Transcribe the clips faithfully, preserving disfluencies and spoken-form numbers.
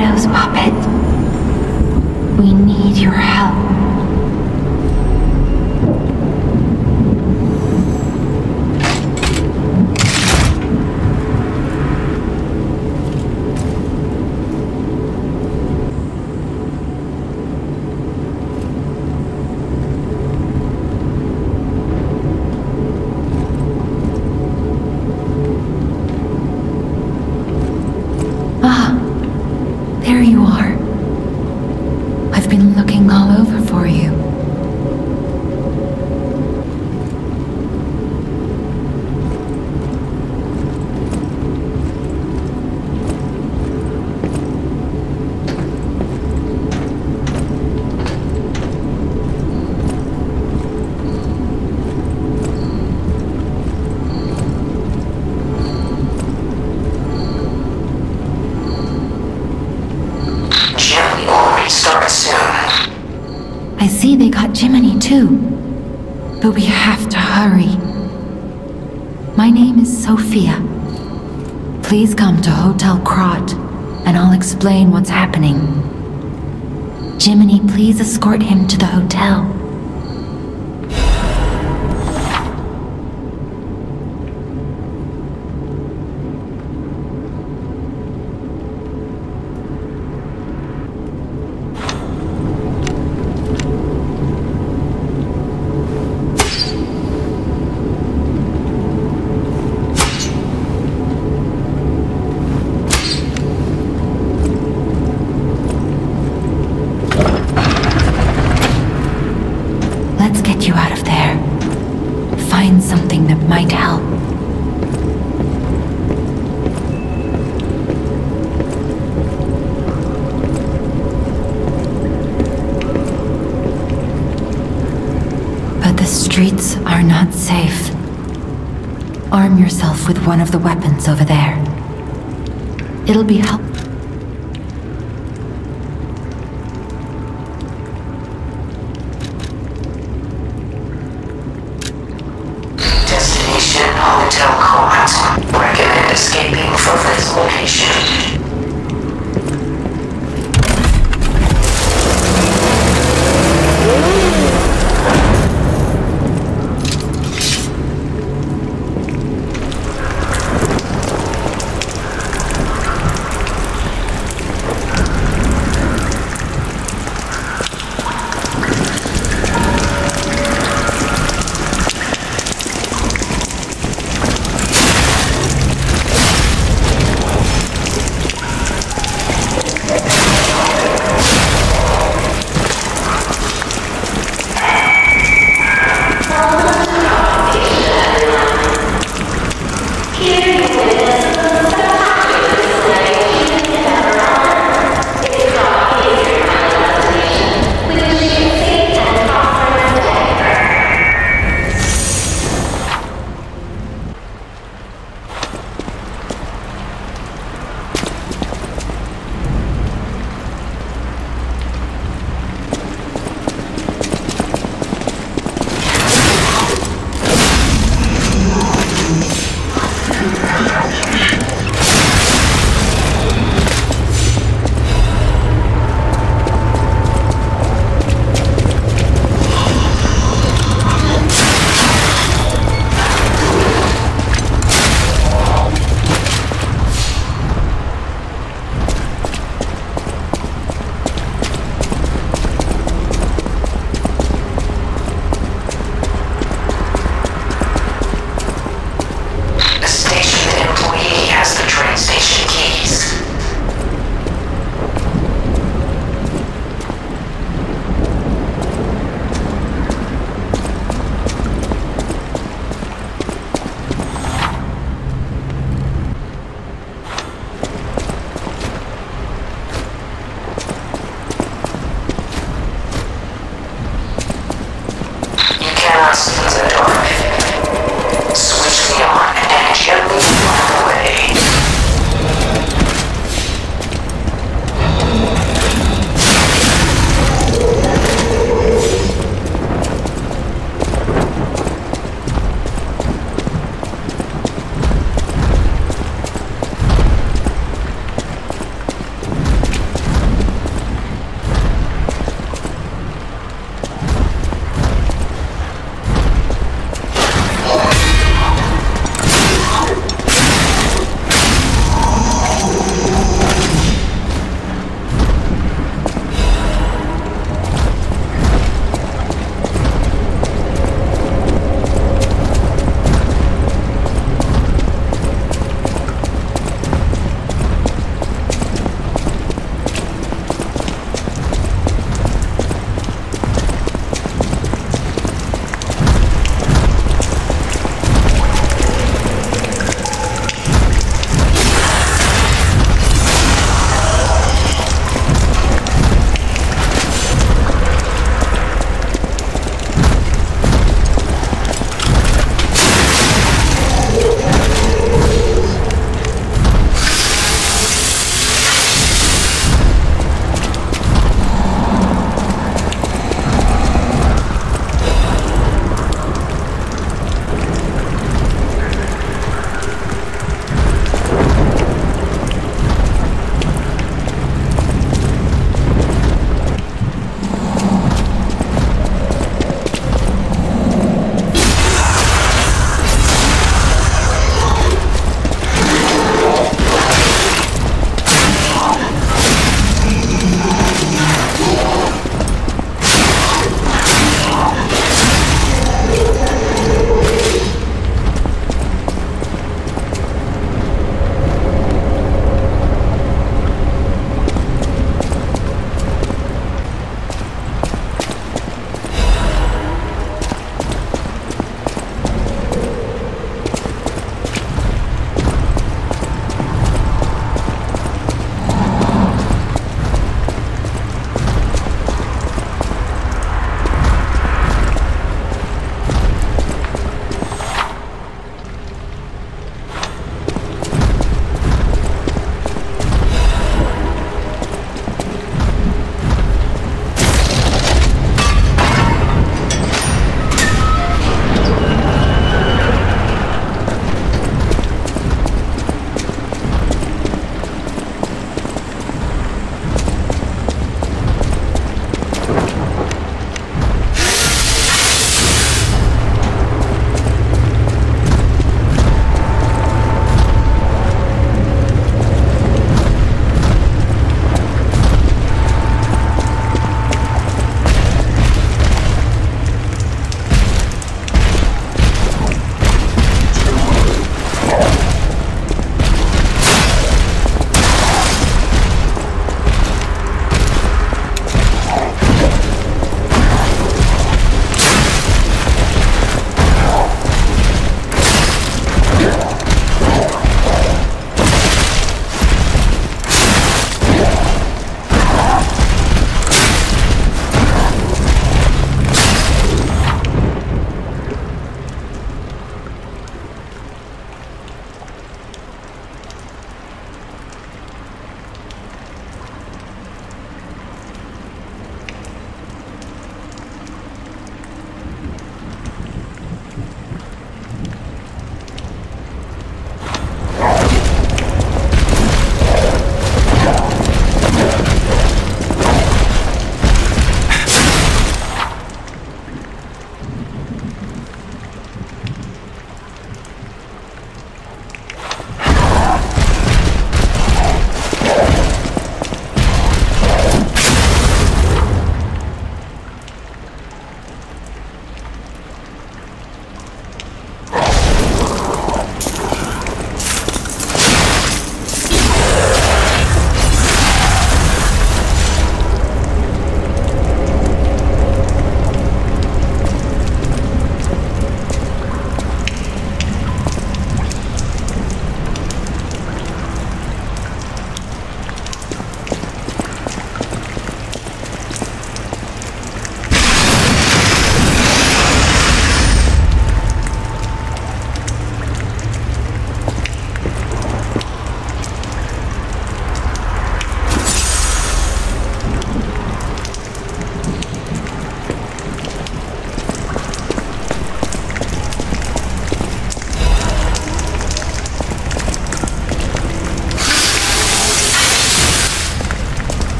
shadows, Puppet. We need your help. Ah, there you are. I've been looking all over for you. I see they got Jiminy too, but we have to hurry. My name is Sophia. Please come to Hotel Krat, and I'll explain what's happening. Jiminy, please escort him to the hotel. Let's get you out of there. Find something that might help. But the streets are not safe. Arm yourself with one of the weapons over there. It'll be helpful. Hotel Krat. Recommend escaping from this location.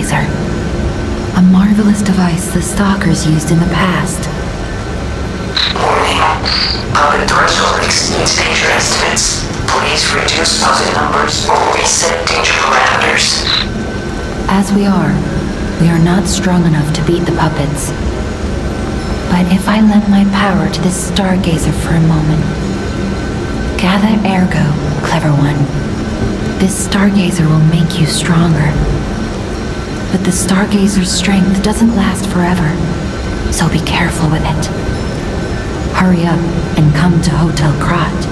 Stargazer. A marvelous device the Stalkers used in the past. Warning. Puppet threshold exceeds danger estimates. Please reduce puppet numbers or reset danger parameters. As we are, we are not strong enough to beat the puppets. But if I lend my power to this Stargazer for a moment... Gather ergo, clever one. This Stargazer will make you stronger. But the Stargazer's strength doesn't last forever, so be careful with it. Hurry up and come to Hotel Krat.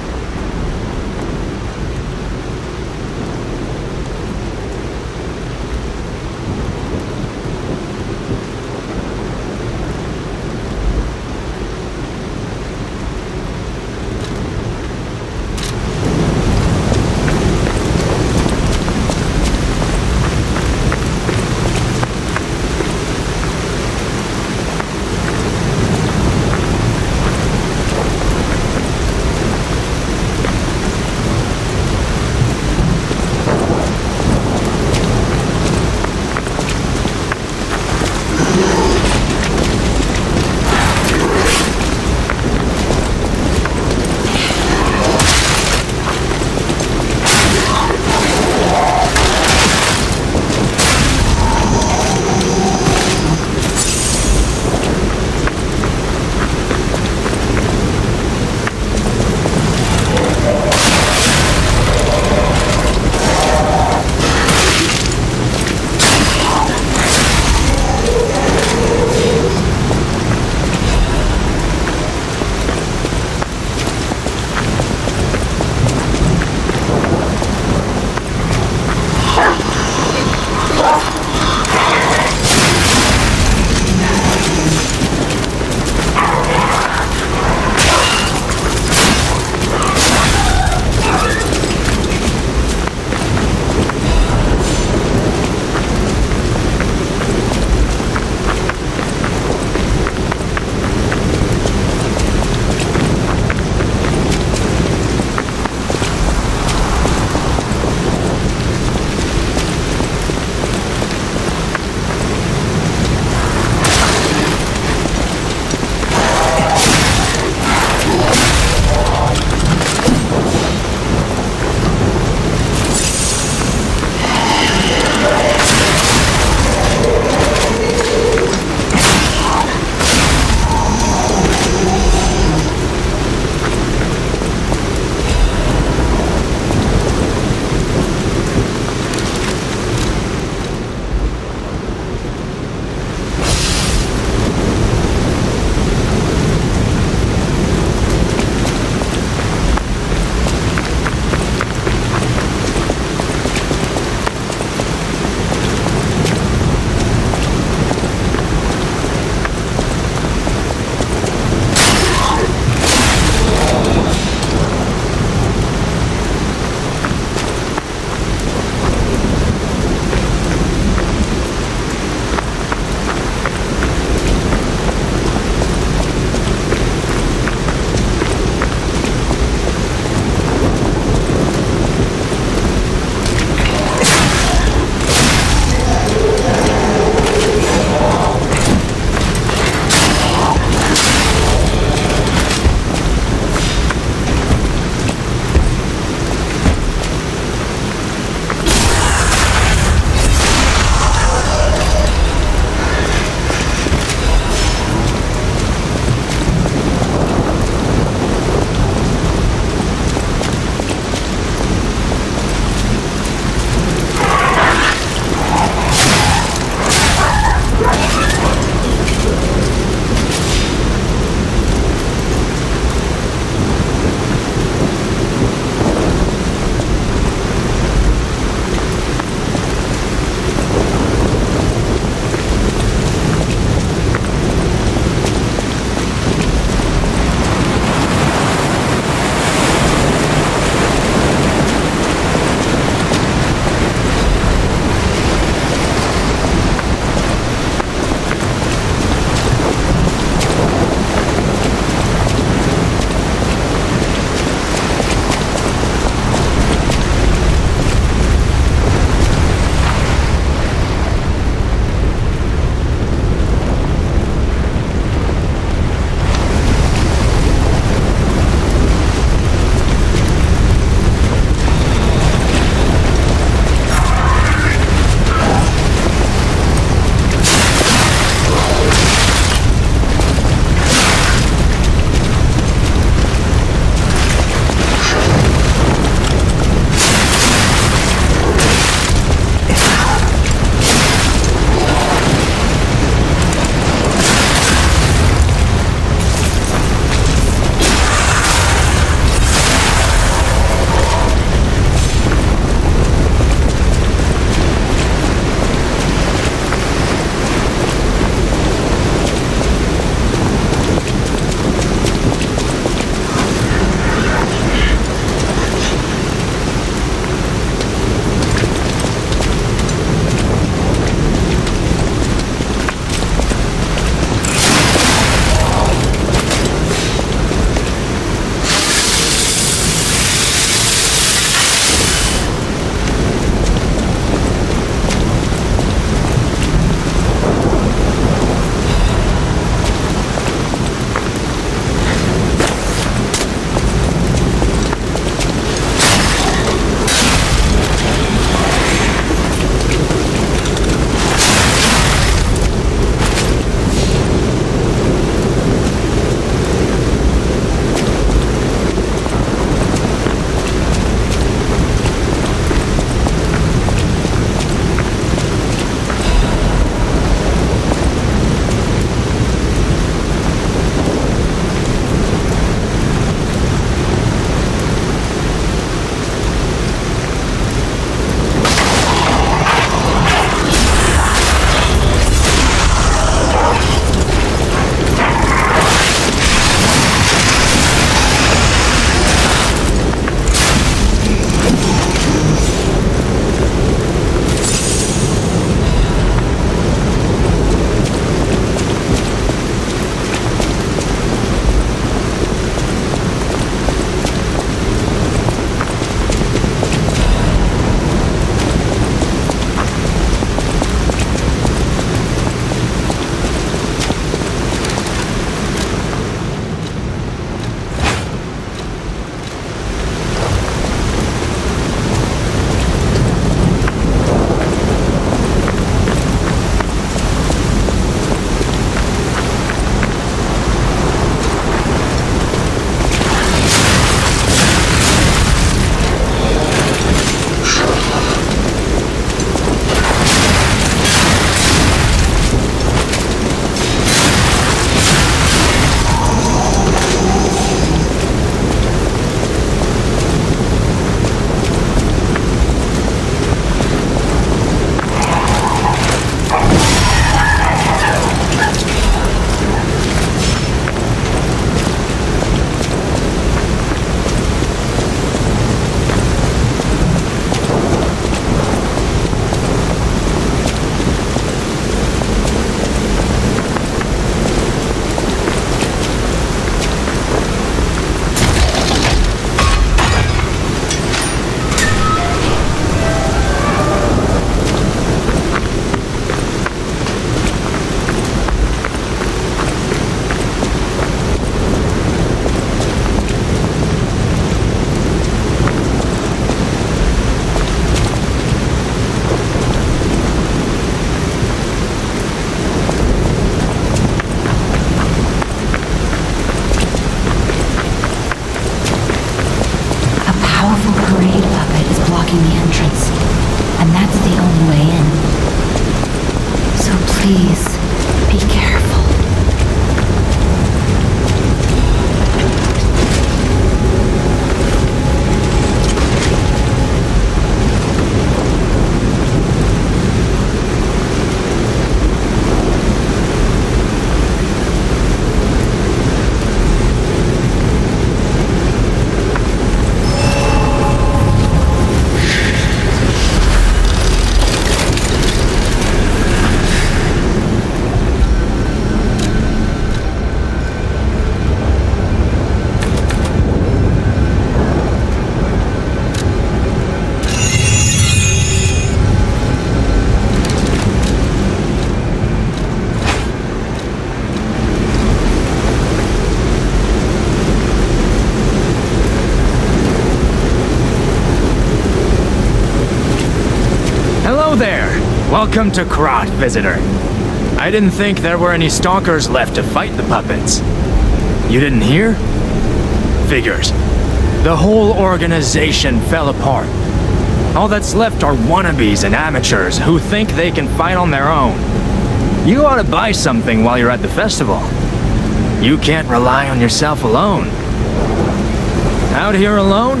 there! Welcome to Krat, visitor. I didn't think there were any stalkers left to fight the puppets. You didn't hear? Figures. The whole organization fell apart. All that's left are wannabes and amateurs who think they can fight on their own. You ought to buy something while you're at the festival. You can't rely on yourself alone. Out here alone?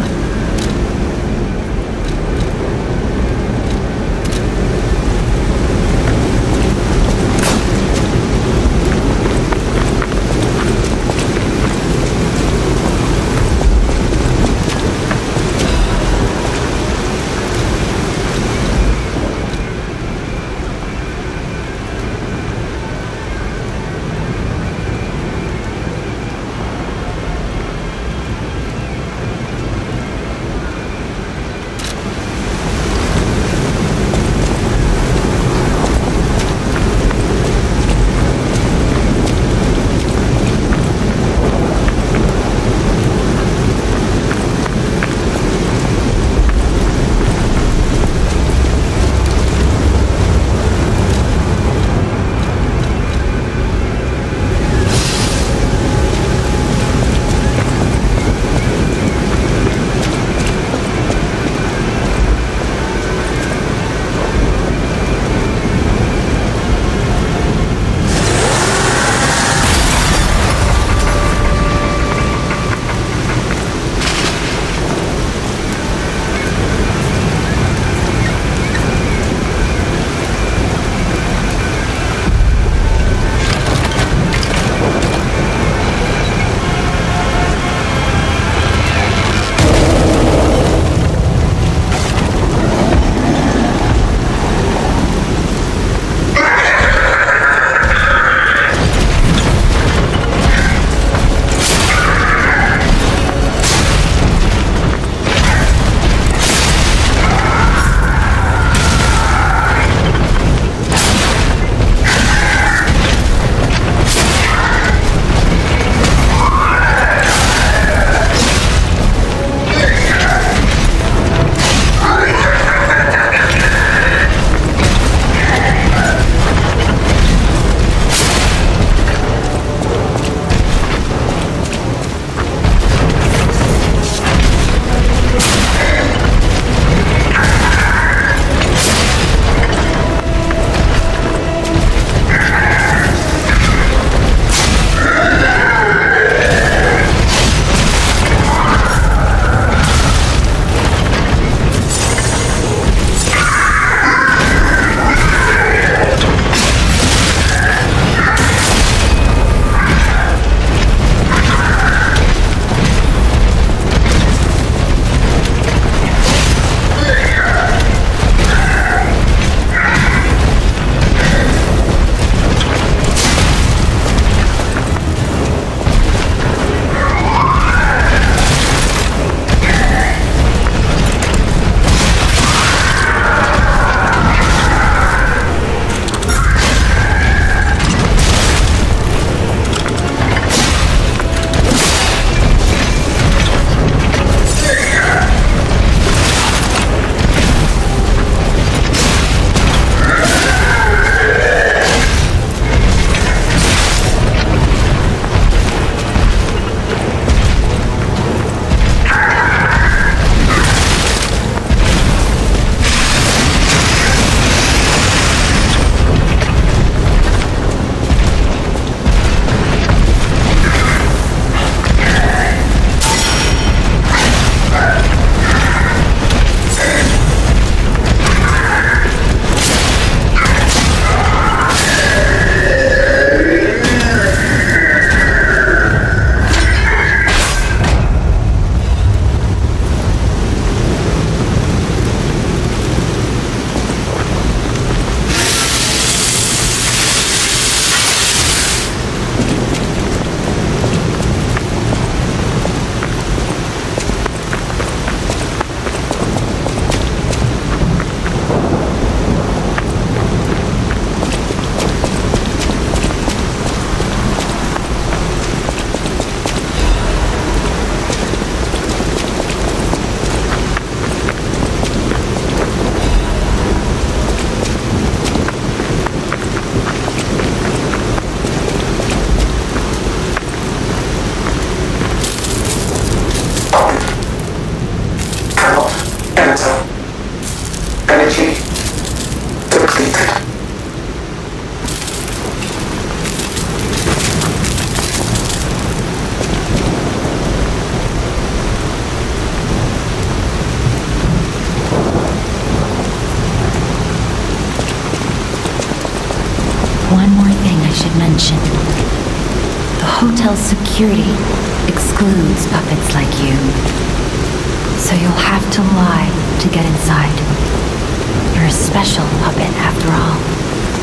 One more thing I should mention. The hotel's security excludes puppets like you. So you'll have to lie to get inside. You're a special puppet after all.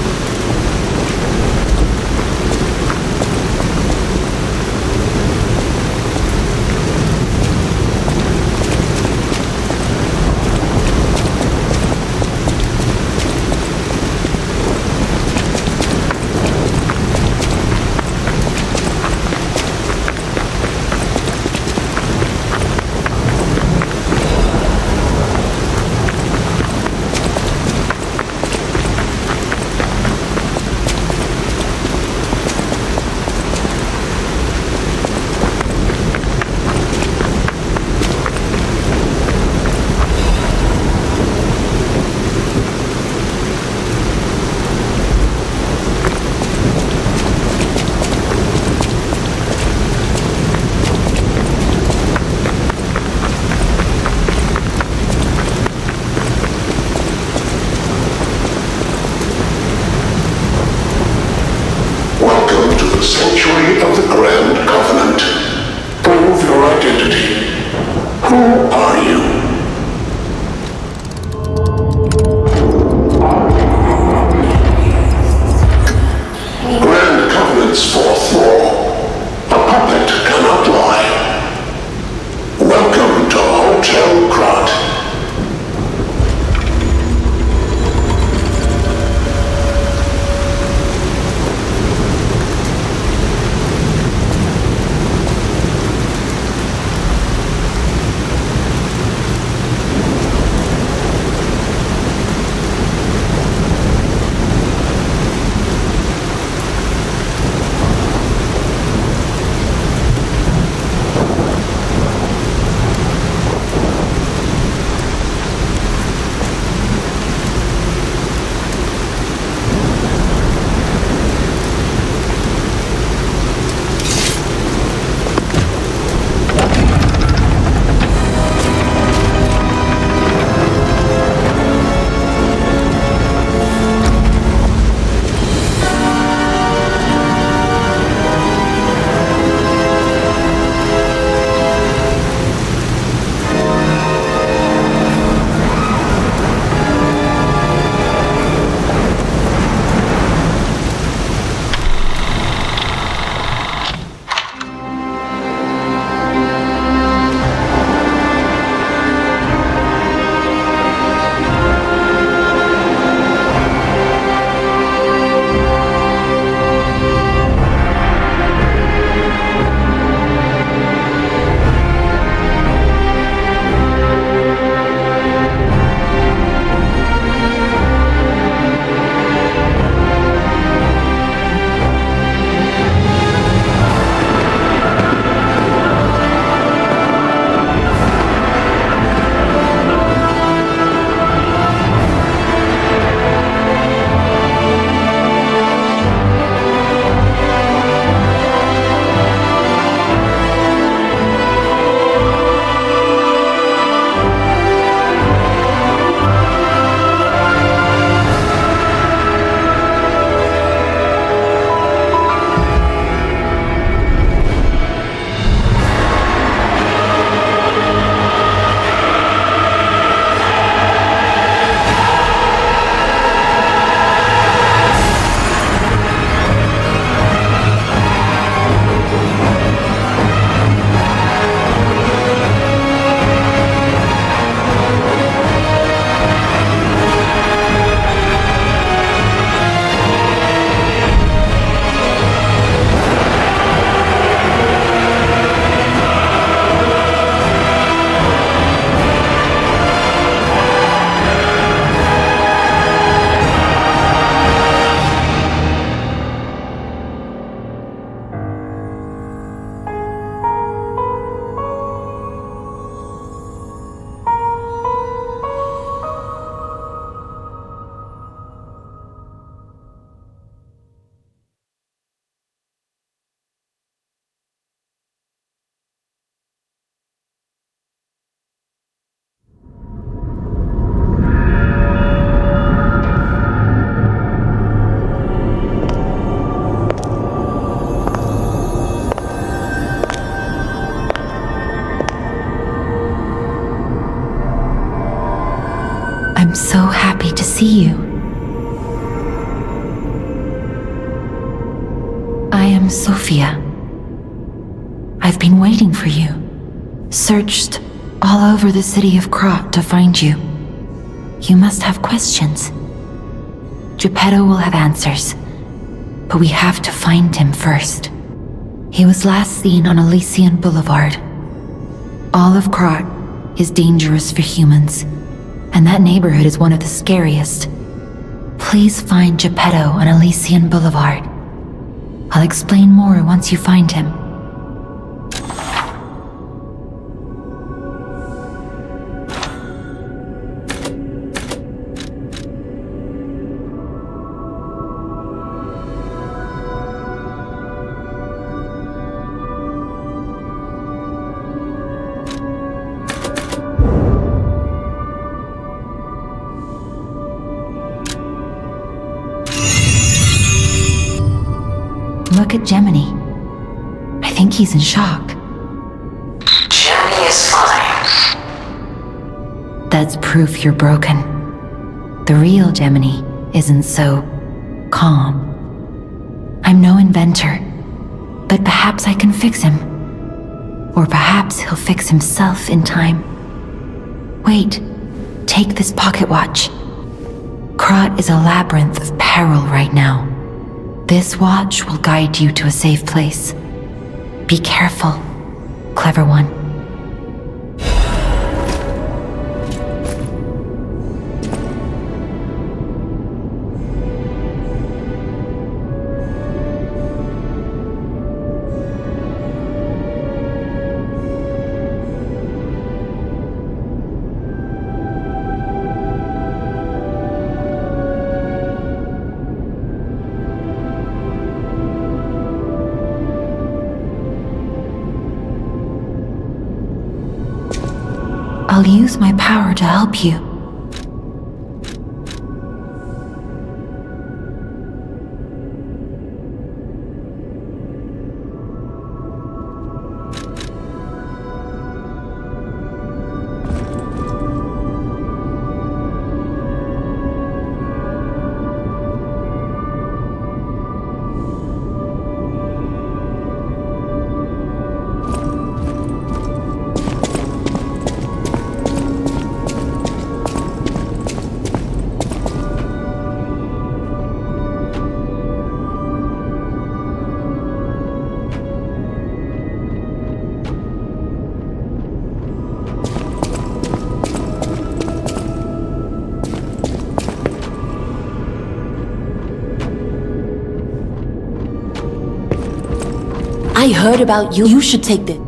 Sanctuary of the Grand Covenant. Prove your identity. Who are you? Grand Covenant's fourth law. A puppet cannot lie. Welcome to Hotel Krat. so happy to see you. I am Sophia. I've been waiting for you. Searched all over the city of Krat to find you. You must have questions. Geppetto will have answers, but we have to find him first. He was last seen on Elysian Boulevard. All of Krat is dangerous for humans, and that neighborhood is one of the scariest. Please find Geppetto on Elysian Boulevard. I'll explain more once you find him. Look at Gemini. I think he's in shock. Gemini is fine. That's proof you're broken. The real Gemini isn't so calm. I'm no inventor, but perhaps I can fix him. Or perhaps he'll fix himself in time. Wait, take this pocket watch. Krat is a labyrinth of peril right now. This watch will guide you to a safe place. Be careful, clever one. I'll use my power to help you. I heard about you. You should take this.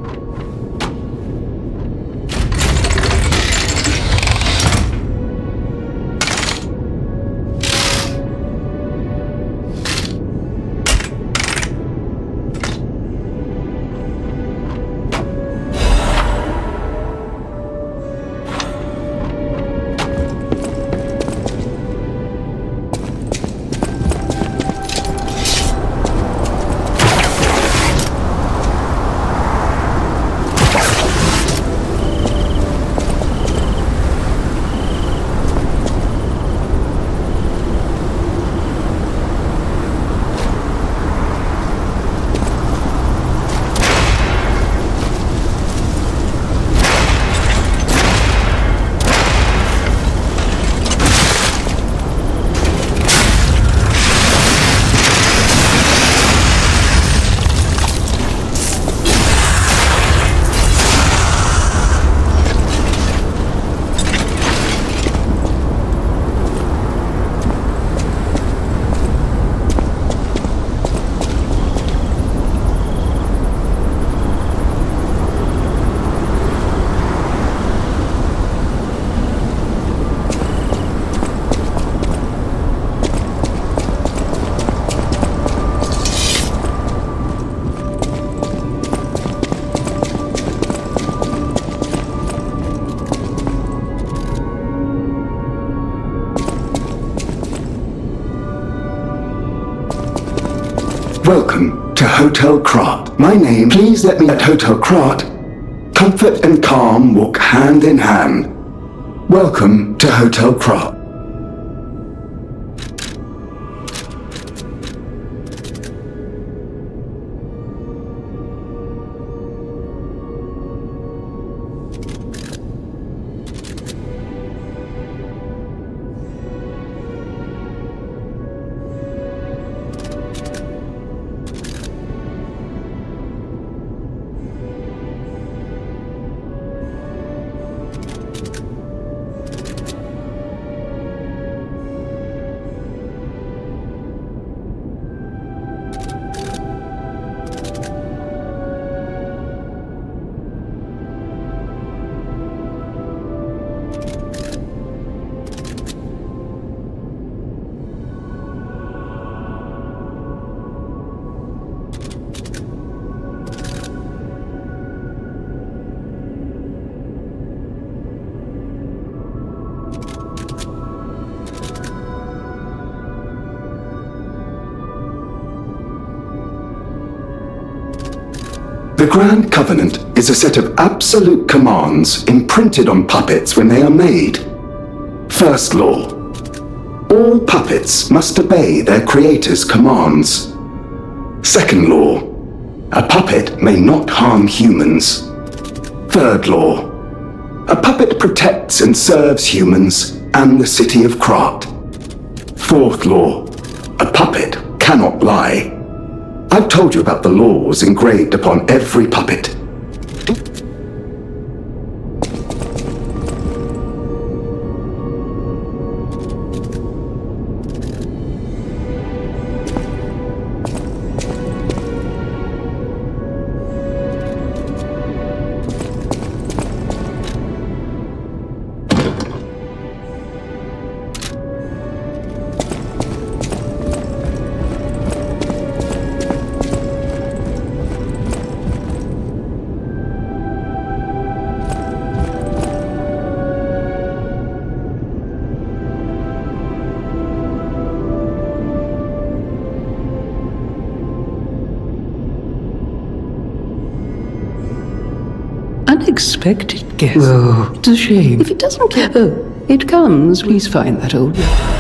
Welcome to Hotel Krat. My name, please let me at Hotel Krat. Comfort and calm walk hand in hand. Welcome to Hotel Krat. The Grand Covenant is a set of absolute commands imprinted on puppets when they are made. First law. All puppets must obey their creator's commands. Second law. A puppet may not harm humans. Third law. A puppet protects and serves humans and the city of Krat. Fourth law. A puppet cannot lie. I've told you about the laws engraved upon every puppet. Unexpected guest. Oh, it's a shame. If it doesn't... Oh, it comes. Please find that old...